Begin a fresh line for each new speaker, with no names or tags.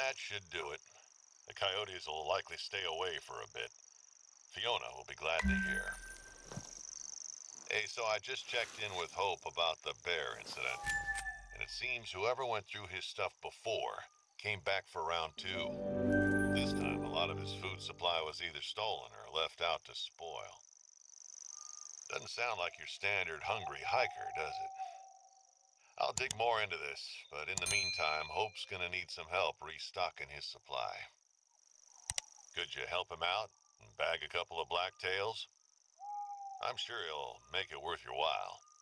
That should do it. The coyotes will likely stay away for a bit. Fiona will be glad to hear. Hey, so I just checked in with Hope about the bear incident, and it seems whoever went through his stuff before came back for round two. This time, a lot of his food supply was either stolen or left out to spoil. Doesn't sound like your standard hungry hiker, does it? I'll dig more into this, but in the meantime, Hope's gonna need some help restocking his supply. Could you help him out and bag a couple of blacktails? I'm sure he'll make it worth your while.